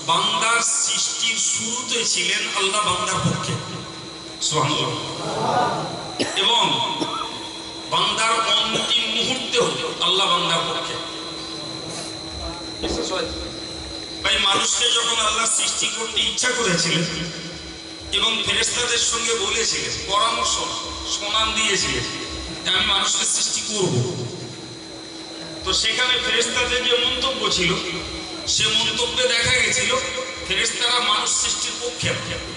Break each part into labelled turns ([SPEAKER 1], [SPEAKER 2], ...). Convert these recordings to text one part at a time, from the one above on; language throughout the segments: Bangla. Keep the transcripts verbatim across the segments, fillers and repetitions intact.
[SPEAKER 1] বান্দার সৃষ্টির শুরুতে ছিলেন আল্লাহ বান্দার পক্ষে, সুবহানাল্লাহ, এবং বান্দার অন্তিম মুহূর্তেও আল্লাহ বান্দার পক্ষে। ভাই, মানুষকে যখন আল্লাহ সৃষ্টি করতে ইচ্ছা করেছিলেন এবং ফেরেশতাদের সঙ্গে বলেছিলেন, পরামর্শ শোনান দিয়েছিলেন যে আমি মানুষকে সৃষ্টি করব, তো সেখানে ফেরেশতাদের যে মন্তব্য ছিল সে মন্তব্যে দেখা গেছিল ফেরেশতারা মানুষ সৃষ্টির পক্ষে।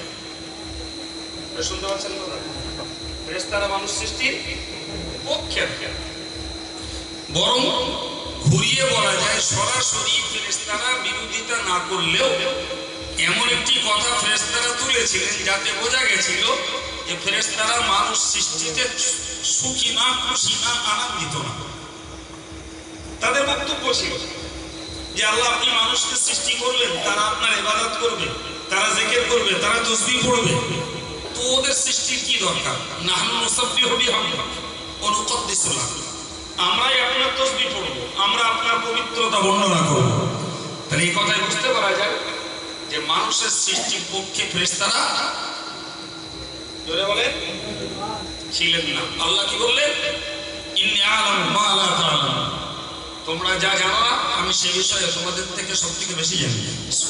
[SPEAKER 1] শুনতে পাচ্ছেন কথা? ফেরেশতারা মানুষ সৃষ্টির পক্ষে, বরং ঘুরিয়ে বলা যায় সরাসরি ফেরেশতারা বিরোধিতা না করলেও এমন একটি কথা ফেরেশতারা তুলেছিলেন যাতে বোঝা গেছিল যে ফেরেশতারা মানুষ সৃষ্টিতে সুখী না, খুশি না, আনন্দিত না। তাদের বক্তব্য ছিল যে আল্লাহ আপনি মানুষকে সৃষ্টি করলেন, তারা আপনার ইবাদত করবে, তারা জিকির করবে, তারা তাসবিহ পড়বে, তো ওদের সৃষ্টির কি দরকার? নাহনু নুসাব্বিহু বিহামদিহি ওয়া নুকদ্দিসু লাহু, আমরাই আপনার তাসবিহ পড়ব, আমরা আপনার পবিত্রতা বর্ণনা করব। তাহলে এই কথায় বুঝতে পারা যায় যে মানুষের সৃষ্টির পক্ষে ফেরেশতারা জোরে বলেন ছিলেন না। আল্লাহ কি বললেন? ইন্নী আ'লামু মা লা তা'লামুন, তোমরা যা জানো না আমি সে বিষয়ে তোমাদের থেকে সব থেকে বেশি জানি।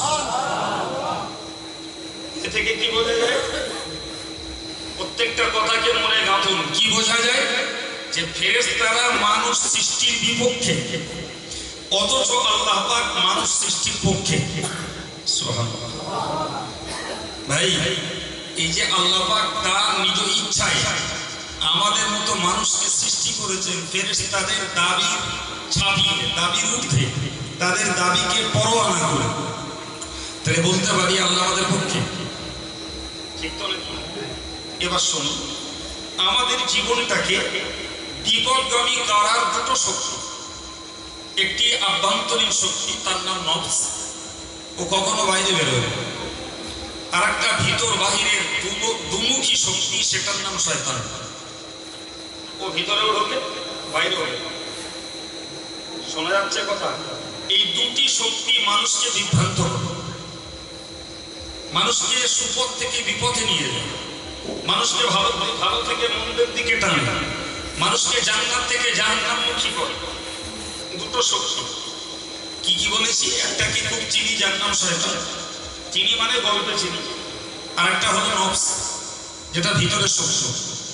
[SPEAKER 1] এ থেকে কি বোঝা যায়? প্রত্যেকটা কথাকে মনে গাঁথুন। কি বোঝা যায়? যে ফেরেশতারা মানুষ সৃষ্টির বিপক্ষে, অথচ আল্লাহ পাক মানুষ সৃষ্টির পক্ষে। সুবহানাল্লাহ। ভাই, এই যে আল্লাহ পাক তার নিজ ইচ্ছায় আমাদের মতো মানুষকে সৃষ্টি করেছেন, ফেরেশতাদের দাবি ছাপিয়ে, দাবির ঊর্ধ্বে, তাদের দাবিকে পরোয়া না করে, তাহলে বলতে পারি আল্লাহ আমাদের পক্ষে, ঠিক তো নাকি? এবার শুনুন, আমাদের জীবনটাকে বিপদগামী করার দুটো শক্তি, একটি আভ্যন্তরীণ শক্তি, তার নাম নফস, ও কখনো বাইরে বেরোয়, আর একটা ভিতর বাহিরের দুমুখী শক্তি, সেটার নাম শয়তান। ও ভিতরেও ঢোকে, বাইরেও ঢোকে। শোনা যাচ্ছে কথা? এই দুটি শক্তি মানুষকে বিভ্রান্ত করে, মানুষকে সুপথ থেকে বিপথে নিয়ে যায়, মানুষকে ভালো ভালো থেকে মন্দের দিকে টানে, মানুষকে জান্নাত থেকে জাহান্নামমুখী করে। দুটো শক্তি কি কি বলেছি? একটা কি খুব চিনি, যার নাম শয়তান, চিনি মানে গল্পে চিনি, আর একটা হলো নফস, যেটা ভিতরের শক্তি।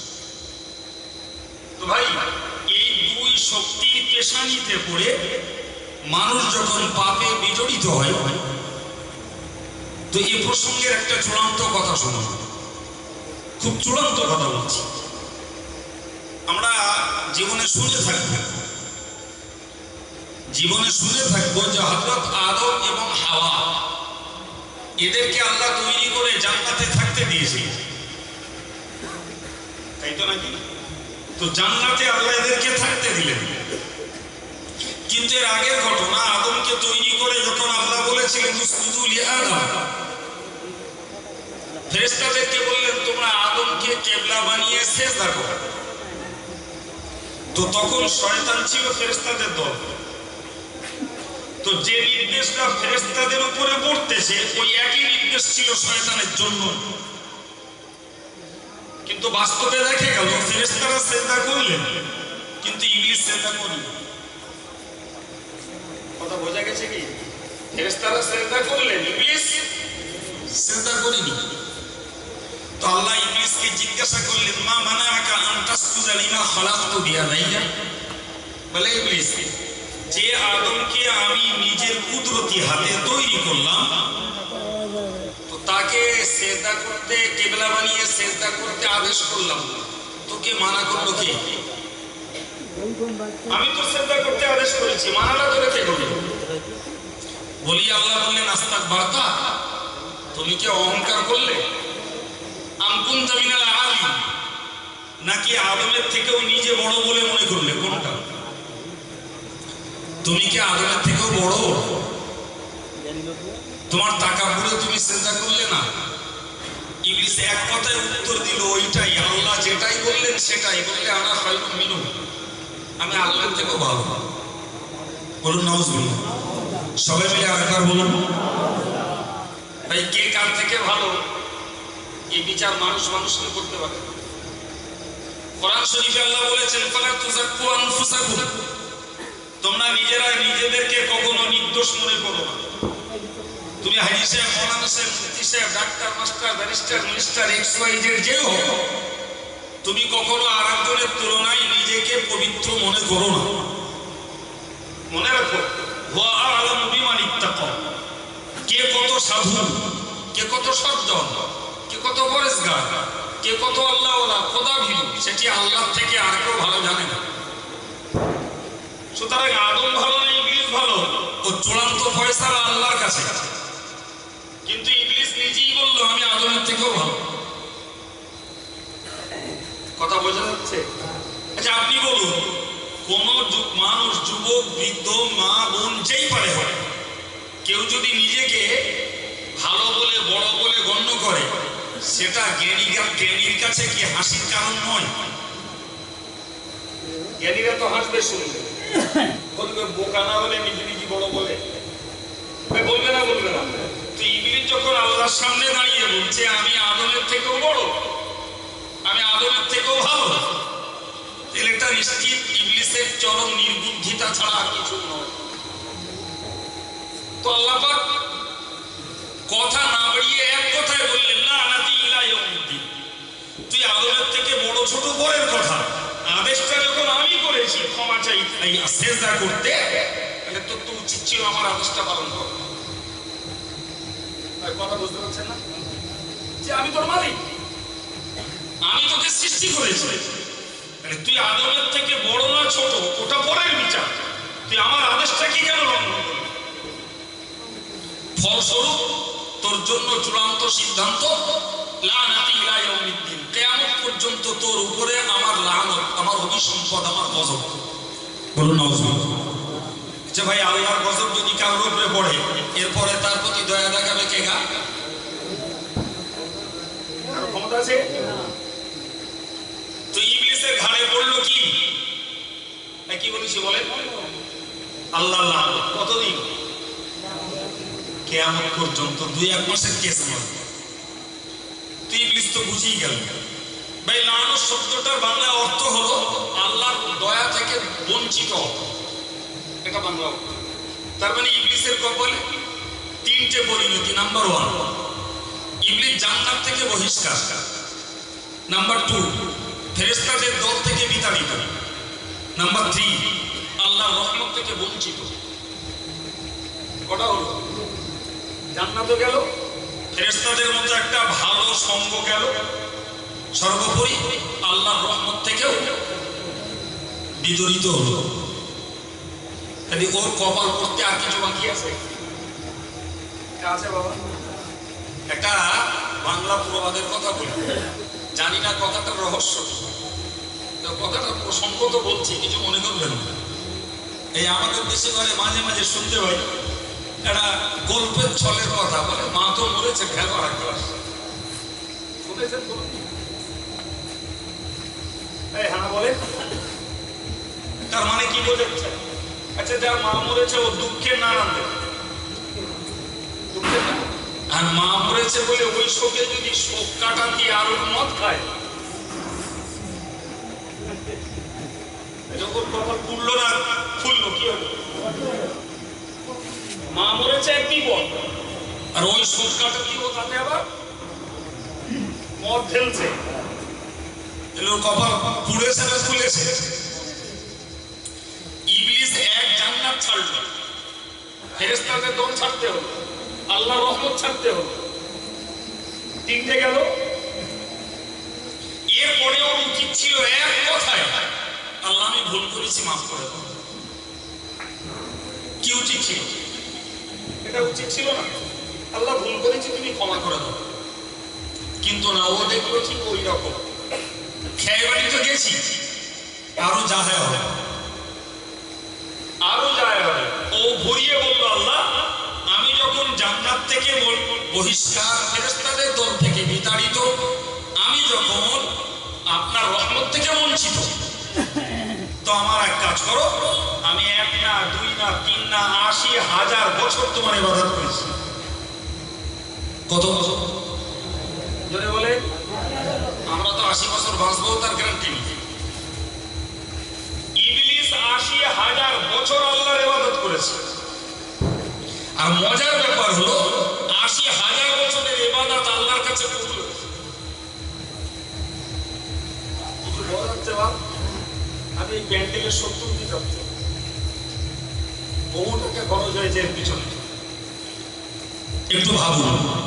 [SPEAKER 1] তো ভাই, এই দুই শক্তির পেশানিতে পড়ে মানুষ যখন পাপে বিজড়িত হয়, তো এই প্রসঙ্গের একটা চূড়ান্ত কথা শোনো, খুব চূড়ান্ত কথা বলছি। আমরা জীবনে শুনে থাকবো জীবনে শুনে থাকবো যে হযরত আদম এবং হাওয়া, এদেরকে আল্লাহ তৈরি করে জান্নাতে থাকতে দিয়েছিল, তাই তো নাকি? তো জান্নাতে আল্লাহ এদেরকে থাকতে দিলেন, কিন্তু এর আগের ঘটনা, আদমকে তৈরি করে যখন আল্লাহ বলেছিলেন উসজুদু লি আদম, ফেরেশতাদেরকে বললেন তোমরা আদমকে কিবলা বানিয়ে সিজদা করো, তো তখন শয়তান ছিল ফেরেশতাদের দল। তো যে নির্দেশটা ফেরেশতাদের উপরে পড়তেছে, ওই একই নির্দেশ ছিল শয়তানের জন্য, কিন্তু বাস্তবে দেখা গেল ফেরেশতারা সিজদা করলেন কিন্তু ইবলিস সিজদা করলেন। কথা বোঝা গেছে কি? ফেরেশতারা সিজদা করলেন, ইবলিস সিজদা করেনি। তো আল্লাহ ইবলিসকে জিজ্ঞাসা করলেন, মা মানাআকা আন তাসজুদা লিমা খালাকতু বিয়াদাইয়া, বলে ইবলিস, যে আদমকে আমি নিজের কুদরতি হাতে তৈরি করলাম, তো তাকে সিজদা করতে, কিবলা বানিয়ে সিজদা করতে আদেশ করলাম, তোকে মানা করলো কে? আমি তো সিজদা করতে আদেশ করেছি, মানাটা তোরে কে করবে? বলি আল্লাহ বললেন আস্তাকবারতা, তুমি কি অহংকার করলে? আম কুনতা মিনাল আলিম, নাকি আদমের থেকেও নিজে বড় বলে মনে করলে? কোনটা? তুমি কি আদমের থেকেও বড়? তোমার তাকাব্বুরে তুমি সিজদা করলে না? ইবলিস এক কথায় উত্তর দিল ওইটাই, আল্লাহ যেটাই বললেন সেটাই। বললে আনা খায়রুম মিনহু, আমি আল্লাহর থেকেও ভালো। বলুন নাউজুবিল্লাহ। সবাই মিলে আরেকবার বলুন। বিচার মানুষ মানুষকে করতে পারে। কোরআন শরীফে আল্লাহ বলেছেন, ফালা তুযাক্কু আনফুসাকুম, তোমরা নিজেরা নিজেদেরকে কখনো নির্দোষ মনে করো না। তুমি হাজী সাহেব, মৌলানা সাহেব, মুফতি সাহেব, doctor, master, barrister, minister, X Y Z যে হোক, তুমি কখনো আর একজনের তুলনায় নিজেকে পবিত্র মনে করো না। মনে রাখো, ওয়া আ'লামু বিমান ইত্তাকা, কে কত সাধু, কে কত সজ্জন, কে কত পরেশগার, কে কত আল্লাহওয়ালা, খোদা ভীরু, সেটি আল্লাহ থেকে আর কেউ ভালো জানে না। সুতরাং আদম ভালো না ইবলিস ভালো, ও চূড়ান্ত ফয়সালা আল্লাহর কাছে। কিন্তু ইবলিস নিজেই বলল আমি আদমের থেকেও ভালো। কথা বোঝা যাচ্ছে? আচ্ছা আপনি বলুন, কোন মানুষ, যুবক, বৃদ্ধ, মা, বোন, যেই পারে হয়, কেউ যদি নিজেকে ভালো বলে, বড় বলে গণ্য করে, সেটা জ্ঞানীরা জ্ঞানীর কাছে কি হাসির কারণ নয়? জ্ঞানীরা তো হাসবে, শুনবে, বলবে বোকা না হলে নিজে নিজে বড় বলে, বলবে না? বলবে না? তো ইবলিস যখন আল্লাহর সামনে দাঁড়িয়ে বলছে আমি আদমের থেকেও বড়, আমি আদমের থেকেও ভালো, তাহলে এটা নিশ্চিত ইবলিসের চরম নির্বুদ্ধিতা ছাড়া আর কিছু নয়। তো আল্লাহ পাক কথা না বাড়িয়ে এক কথায় বললেন, লানাতি ইলা ইয়াউমিদ্দিন, তুই আদমের থেকে বড় ছোট পরের কথা, আদেশটা যখন আমি করেছি ক্ষমা চাই এই সেজদা করতে, তাহলে তোর তো উচিত ছিল আমার আদেশটা পালন করা। কথা বুঝতে পারছেন না? যে আমি তোর মালিক, আমি তোকে সৃষ্টি করেছি, তুই আদমের থেকে বড় না ছোট ওটা পরের বিচার, তুই আমার আদেশটা কি কেন লঙ্ঘন করলি? ফলস্বরূপ তোর জন্য চূড়ান্ত সিদ্ধান্ত, লানাতি ইলা ইয়াউমিদ্দিন, কিয়ামত পর্যন্ত তোর উপরে আমার লানত, আমার অভিসম্পদ, আমার গজব। বলুন নাউজুবিল্লাহ। আচ্ছা ভাই, আল্লাহর গজব যদি কারোর উপরে পড়ে, এরপরে তার প্রতি দয়া দেখাবে কে? গা কারো ক্ষমতা আছে? তো ইবলিসের ঘাড়ে পড়লো কি? কি বলেছি বলে? আল্লাহ লানত। কতদিন? কিয়ামত পর্যন্ত, দুই এক মাসের কেস নয়। তো ইবলিস তো বুঝেই গেল। ভাই লানত শব্দটার বাংলা অর্থ হলো আল্লাহর দয়া থেকে বঞ্চিত, এটা বাংলা অর্থ। তার মানে ইবলিসের কপালে তিনটে পরিণতি। নাম্বার ওয়ান, ইবলিস জান্নাত থেকে বহিষ্কার। নাম্বার টু, ফেরেশতাদের দল থেকে বিতাড়িত। নাম্বার থ্রি, আল্লাহর রহমত থেকে বঞ্চিত। কটা হলো? জান্নাতও গেল, ফেরেশতাদের মতো একটা ভালো সঙ্গ গেল, সর্বোপরি আল্লাহর রহমত থেকেও বিতাড়িত হলো। তাহলে ওর কপাল করতে আর কিছু বাকি আছে? আছে বাবা। একটা বাংলা প্রবাদের কথা বলি, জানি না কথাটার রহস্য, কথাটা প্রসঙ্গ তো বলছি, কিছু মনে করবেন না। এই আমাদের দেশে ঘরে মাঝে মাঝে শুনতে পাই একটা গল্পের ছলের কথা, বলে মা তো মরেছে, ফেলো আর একটা। শুনেছেন? হ্যাঁ বলে, তার মানে কি বোঝাচ্ছে? আচ্ছা, যার মা মরেছে ও দুঃখের না আনন্দ, আর মা মরেছে বলে ওই শোকে যদি শোক কাটা দিয়ে আরো মদ খায়, যখন কপাল ফুললো না, ফুললো কি হবে? মা মরেছে এক বিপদ, আর ওই শোক কাটা দিয়ে ও তাতে আবার মদ ঢেলছে, কপাল পুড়েছে না ফুলেছে? ইবলিস এক জান্নাত ছাড়লো, ফেরেশতাদের দল ছাড়তে হলো, আল্লাহর রহমত ছাড়তে হলো, তিনটে গেল। এরপরে ওর উচিত ছিল এক কথায়, আল্লাহ আমি ভুল করেছি, মাফ করে দাও। কি উচিত ছিল? এটা উচিত ছিল না, আল্লাহ ভুল করেছি, তুমি ক্ষমা করে দাও। কিন্তু না, ও দেখলো ঠিক ওই রকম, খেয়ে বাড়ি তো গেছি, আরো যা হয় আরো যায় হবে। ও ঘুরিয়ে বললো, আল্লাহ আমি যখন জান্নাত থেকে বহিষ্কার, ফেরেশতাদের দল থেকে বিতাড়িত, আমি যখন আপনার রহমত থেকে বঞ্চিত, তো আমার এক কাজ করো, আমি এক না, দুই না, তিন না, আশি হাজার বছর তোমার ইবাদত করেছি। কত বছর? জোরে বলে। আশি বছর বাঁচবো তার গ্যারান্টি নেই। ইবলিস আশি হাজার বছর আল্লাহর ইবাদত করেছে। আর মজার ব্যাপার হলো আশি হাজার বছরের ইবাদত আল্লাহর কাছে কবুল হয়েছে। আমি এই প্যান্ডেলের সত্তর দিন যাচ্ছি, বহু টাকা খরচ হয়েছে এর পিছনে। একটু ভাবুন,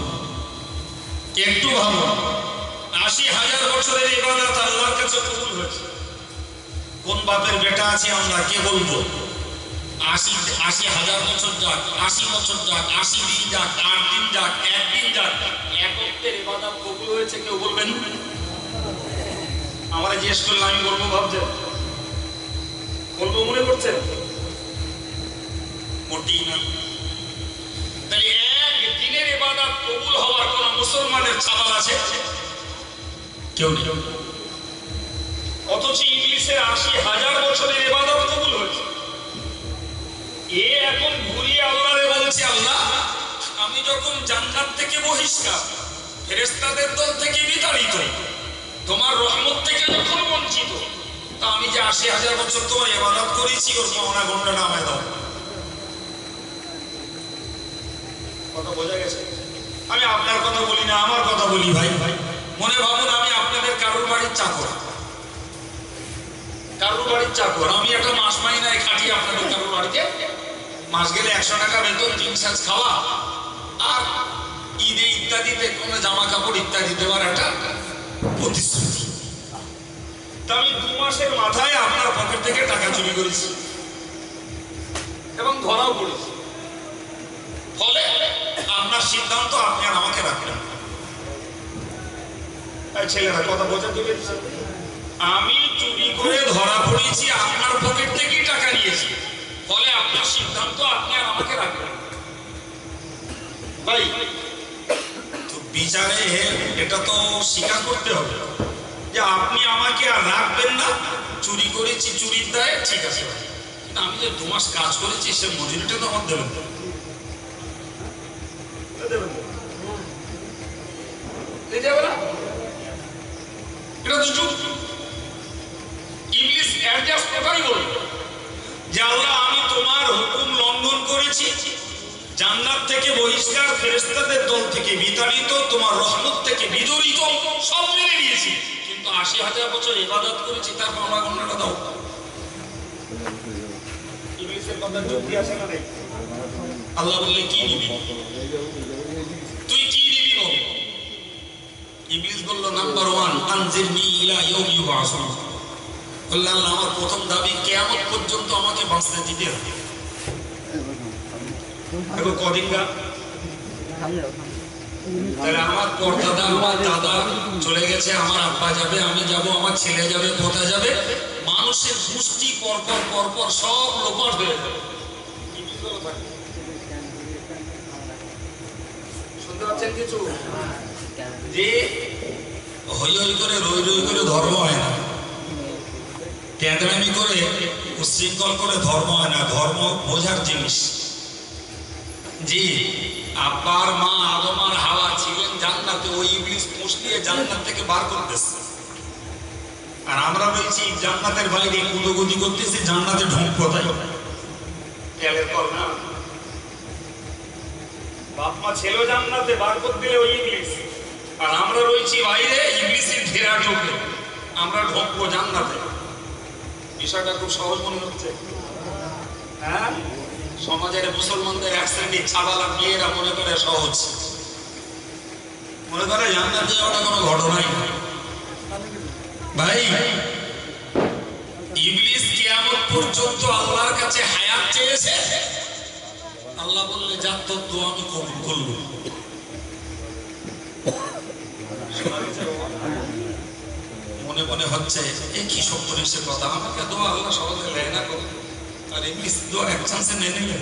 [SPEAKER 1] একটু ভাবুন, আশি হাজার বছরের ইবাদত আল্লাহর কাছে কবুল হয়েছে। কোন বাপের বেটা আছে আমরা, কে বলবো আশি আশি হাজার বছর যাক, আশি বছর যাক, আশি দিন যাক, আট দিন যাক, একদিন যাক, এক অক্টের ইবাদত কবুল হয়েছে, কেউ বলবেন? আমরা জিজ্ঞেস করলে আমি বলবো, ভাবছেন বলবো মনে করছেন? মোটেই না। তাহলে এক দিনের ইবাদত কবুল হওয়ার কোন মুসলমানের ছাপাল আছে? কেউ নেই। অথচ ইবলিসের আশি হাজার বছরের ইবাদত কবুল হয়েছে। এ এখন ঘুরিয়ে আল্লাহরে বলছে, আল্লাহ আমি যখন জান্নাত থেকে বহিষ্কার, ফেরেশতাদের দল থেকে বিতাড়িত, তোমার রহমত থেকে যখন বঞ্চিত, তা আমি যে আশি হাজার বছর তোমার ইবাদত করেছি ওর পাওনা গন্ডা নামায় দাও। কথা বোঝা গেছে? আমি আপনার কথা বলি না, আমার কথা বলি ভাই। মনে ভাবুন আমি আপনাদের কারোর বাড়ির চাকর, কারোর বাড়ির চাকর। আমি একটা মাস মাইনায় খাটি আপনাদের কারোর বাড়িতে, মাস গেলে একশো টাকা বেতন, তিন সাজ খাওয়া, আর ঈদে ইত্যাদিতে কোনো জামা কাপড় ইত্যাদি দেওয়ার একটা প্রতিশ্রুতি। তা আমি দু মাসের মাথায় আপনার পকেট থেকে টাকা চুরি করেছি এবং ধরাও পড়েছি। ফলে আপনার সিদ্ধান্ত আপনি আর আমাকে রাখলেন। ছেলেরা কথা বোঝাতে পেরেছে? আমি চুরি করে ধরা পড়েছি, আপনার পকেট থেকেই টাকা নিয়েছি, ফলে আপনার সিদ্ধান্ত আপনি আর আমাকে রাখবেন। ভাই তো বিচারে এটা তো স্বীকার করতে হবে যে আপনি আমাকে আর রাখবেন না। চুরি করেছি চুরির দায়, ঠিক আছে, কিন্তু আমি যে দু মাস কাজ করেছি সে মজুরিটা তো আমার দেবেন। এটা তো চুপ। ইবলিস অ্যাডজাস্ট কথাই বলবে যে আল্লাহ আমি তোমার হুকুম লঙ্ঘন করেছি, জান্নাত থেকে বহিষ্কার, ফেরেশতাদের দল থেকে বিতাড়িত, তোমার রহমত থেকে বিদরিত, সব মেনে নিয়েছি, কিন্তু আশি হাজার বছর ইবাদত করেছি, তার পাওনা গন্ডাটা দাও। ইবলিসের কথা যুক্তি আছে না? আল্লাহ বললে কি নিবি, তুই কি নিবি বল? ইবলিস বলল নাম্বার ওয়ান, আনজিরনি ইলা ইয়াউমি ইউবআসুন। বললেন আল্লাহ আমার প্রথম দাবি কিয়ামত পর্যন্ত আমাকে বাঁচতে দিতে হবে। এখন কদিন গা, তাহলে আমার পরদাদা আমার দাদা চলে গেছে, আমার আব্বা যাবে, আমি যাব, আমার ছেলে যাবে, পোতা যাবে, মানুষের পুষ্টি পরপর পরপর সব লোপাট হয়ে যাবে। শুনতে পাচ্ছেন কিছু? যে হই হই করে রই রই করে ধর্ম হয় না, ট্যাঁদরামি করে উশৃঙ্খল করে ধর্ম হয় না। ধর্ম বোঝার জিনিস। জি আব্বার মা আদম আর হাওয়া ছিলেন জান্নাতে, ওই ইবলিস মুশকিয়ে জান্নাত থেকে বার করতেছে, আর আমরা রয়েছি জান্নাতের বাইরে কুদোগুদি করতেছি, জান্নাতে ঢোক কোথায়? তেলের কল না। বাপ মা ছিল জান্নাতে, বার করতে দিলে ওই ইবলিস, আর আমরা রয়েছি বাইরে ইবলিসের ঘেরা ঢোকে, আমরা ঢোকবো জান্নাতে। বিষয়টা খুব সহজ মনে হচ্ছে, হ্যাঁ? সমাজের মুসলমানদের এক শ্রেণীর ছাবালা মেয়েরা মনে করে সহজ, মনে করে জান্নাতে যাওয়াটা কোনো ঘটনাই নয়। ভাই ইবলিস কিয়ামত পর্যন্ত আল্লাহর কাছে হায়াত চেয়েছে, আল্লাহ বললে যা তোর দোয়া আমি কবুল করব। মনে মনে হচ্ছে এই কি সপ্তরিশের কথা, আমাকে দোয়া আল্লাহ সহজে দেয় না করে, আর ইবলিস দোয়া এক চান্সে নিয়ে নিলেন।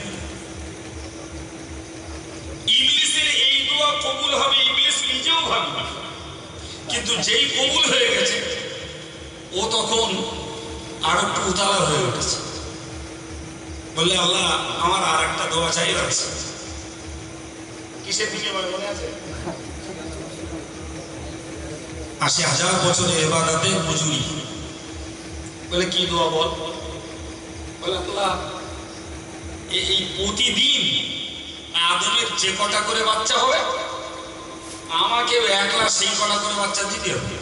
[SPEAKER 1] ইবলিসের এই দোয়া কবুল হবে ইবলিস নিজেও ভাববে, কিন্তু যেই কবুল হয়ে গেছে ও তখন আর একটু উতালা হয়ে উঠেছে, বললে আল্লাহ আমার আর একটা দোয়া চাই আছে। কিসের দিকে মনে আছে? আশি হাজার বছরের ইবাদতে মজুরি। বলে কি দোয়া বল? বলে আল্লাহ এই প্রতিদিন আদমের যে কটা করে বাচ্চা হবে আমাকে একলা সেই কটা করে বাচ্চা দিতে হবে।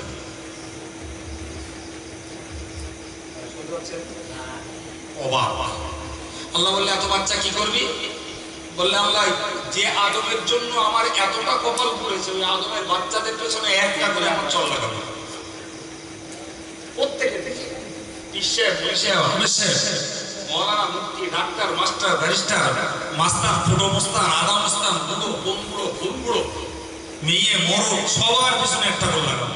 [SPEAKER 1] অবাক। আল্লাহ বললে এত বাচ্চা কি করবি? বললে আল্লাহ যে আদমের জন্য আমার এতটা কপাল পড়েছে ওই আদমের বাচ্চাদের পেছনে একটা করে আমার চল লাগাবো। প্রত্যেকে থেকে মৌলানা, মুফতি, ডাক্তার, মাস্টার, ব্যারিস্টার, মাস্টার, ফুটো মোস্তান, আদা মোস্তান, বুড়ো, বনবুড়ো, ফুলবুড়ো, মেয়ে, মরো, সবার পেছনে একটা করে লাগাবো।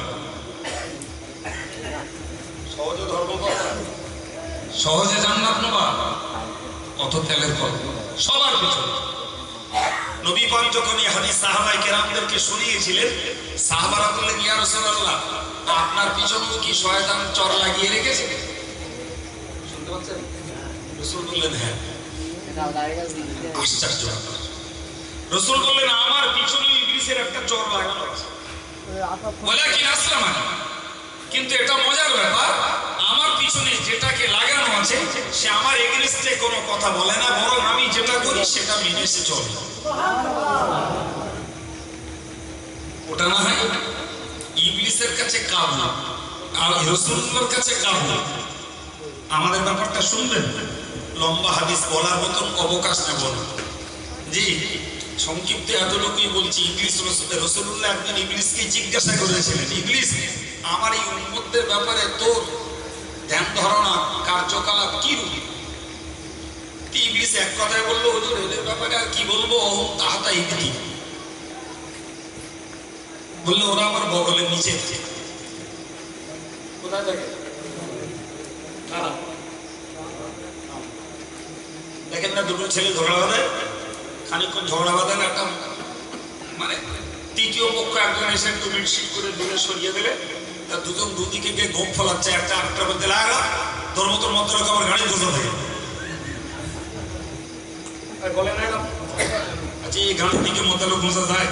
[SPEAKER 1] সহজে ধর্ম পাবা, সহজে জান্নাত নেবা, অত তেলের ফল সবার পিছনে। নবী পাক যখন এই হাদিস সাহাবায়ে কেরামদেরকে শুনিয়েছিলেন, সাহাবারা বললেন ইয়া রাসূলুল্লাহ আপনার পিছনেও কি শয়তান চর লাগিয়ে রেখেছে? শুনতে পাচ্ছেন? রাসূল বললেন হ্যাঁ। আশ্চর্য। রাসূল বললেন আমার পিছনে ইবলিসের একটা চর লাগানো আছে। বলে কি আসলাম, কিন্তু এটা মজার ব্যাপার, আমার পিছনে যেটাকে লাগানো আছে সে আমার এগেইনস্টে কোনো কথা বলে না, বরং আমি যেটা করি সেটা মেনে সে চলে। ওটা না হয় ইবলিসের কাছে কাবু আর রাসূলুল্লাহর কাছে কাবু। আমাদের ব্যাপারটা শুনবেন, লম্বা হাদিস বলার মতন অবকাশ নেব না। জি সংক্ষিপ্ত এতটুকুই বলছি। ইবলিস রাসূলুল্লাহ একদিন ইবলিসকে জিজ্ঞাসা করেছিলেন, ইবলিস আমার এই উম্মতদের ব্যাপারে তোর ধ্যান ধারণা কার্যকলাপ কি রূপ? ইবলিস এক কথায় বললো হুজুর এদের ব্যাপারে আর কি বলবো, ওহম তাহাতা ইবতি। বললো ওরা আমার বগলের নিচে থাকে। কোথায় থাকে? দেখেন না দুটো ছেলে ঝগড়া বাঁধে, খানিকক্ষণ ঝগড়া বাঁধেন, একটা মানে তৃতীয় পক্ষ একজন এসে একটু মিটশিট করে দূরে সরিয়ে দিলে তার দুজন দুদিকে গিয়ে গোপ ফলাচ্ছে, একটা আটটা বলতে লাগা তোর মতো মতো রকম আমার গাড়ি ঘোষা থাকে। বলে না আচ্ছা এই ঘাঁটিকে মদ্দালোক ঘোষা যায়?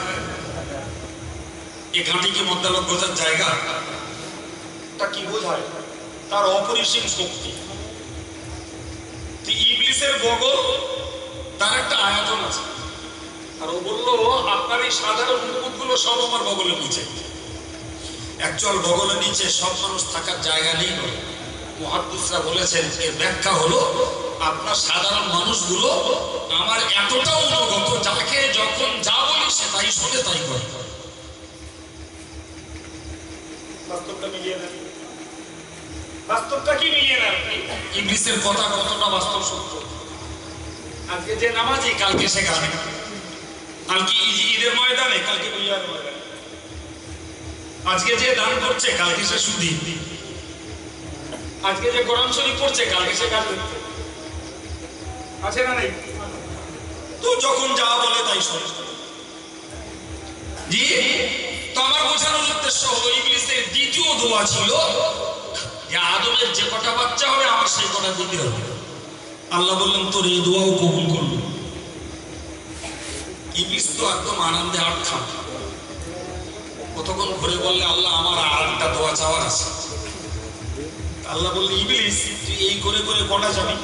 [SPEAKER 1] এই ঘাঁটিকে মদ্দালোক ঘোষার জায়গা তা কি বোঝায়? তার অপরিসীম শক্তি। ইবলিসের বগল তার একটা আয়োজন আছে, আর ও বললো আপনার এই সাধারণ উন্মুখগুলো সব আমার বগলের নিচে। অ্যাকচুয়াল বগলের নিচে সব মানুষ থাকার জায়গা নেই। মুহাদ্দিসরা বলেছেন এর ব্যাখ্যা হলো আপনার সাধারণ মানুষগুলো আমার এতটা অনুগত, যাকে যখন যা বলি সে তাই শোনে তাই করে। বাস্তবটা মিলিয়ে নেন, বাস্তবটা কি মিলিয়ে নেন? ইবলিসের কথা কতটা বাস্তব সত্য। আজকে যে নামাজি কালকে সে গানে, কালকে ঈদের ময়দানে কালকে বিয়ার ময়দানে, আজকে যে দান করছে কালকে সে সুদী, আজকে যে কোরআন শরীফ পড়ছে কালকে সে গান করছে। আছে না নাই? তো যখন যা বলে তাই শোনে। জি তো আমার বোঝানোর উদ্দেশ্য হলো ইবলিসের দ্বিতীয় দোয়া ছিল যে আদমের যে কটা বাচ্চা হবে আমার সেই কটা দিতে হবে। আল্লাহ বললেন তোর এই দোয়াও কবুল করলো। ইবলিস তো একদম আনন্দে আট খান, কতক্ষণ ঘুরে বললে আল্লাহ আমার আরেকটা দোয়া চাওয়ার আছে। আল্লাহ বললে ইবলিস তুই এই করে করে কটা যাবি,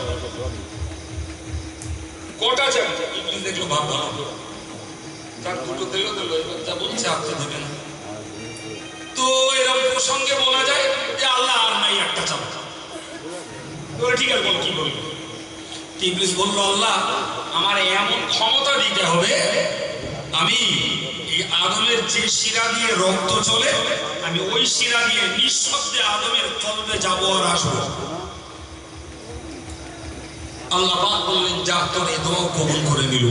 [SPEAKER 1] কটা যাবি? ইবলিস দেখলো ভাব ভালো, তার দুটো দিল দিল, এবার যা বলছে আপনি দেবেন। তো এরকম প্রসঙ্গে বলা যায় যে আল্লাহ আর নাই একটা চাও। ঠিক আছে বল কি বলবো? ইবলিস বলল আল্লাহ আমার এমন ক্ষমতা দিতে হবে আমি এই আদমের যে শিরা দিয়ে রক্ত চলে আমি ওই শিরা দিয়ে নিঃশব্দে আদমের কলবে যাবো আর আসবো। আল্লাহ পাক বললেন যা তোর এই দোয়া কবুল করে নিল।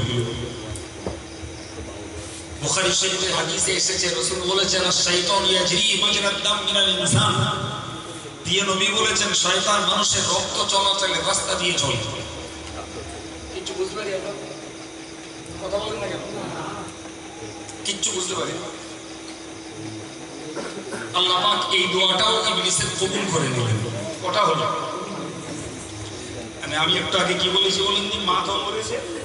[SPEAKER 1] বুখারী শরীফের হাদিসে এসেছে রাসূল বলেছেন শাইতান ইয়াজরি মাজরাদ দাম মিনাল ইনসান। দিয়ে নবী বলেছেন শয়তান মানুষের রক্ত চলাচলে রাস্তা দিয়ে চলে। কিছু বুঝতে পারি আপনারা কথা বলেন না কেন? কিচ্ছু বুঝতে পারি না। আল্লাহ পাক এই দোয়াটাও ইবলিসের কবুল করে নিলেন। কটা হলো? আমি আমি একটু আগে কি বলেছি বলেন, মা তো মরেছে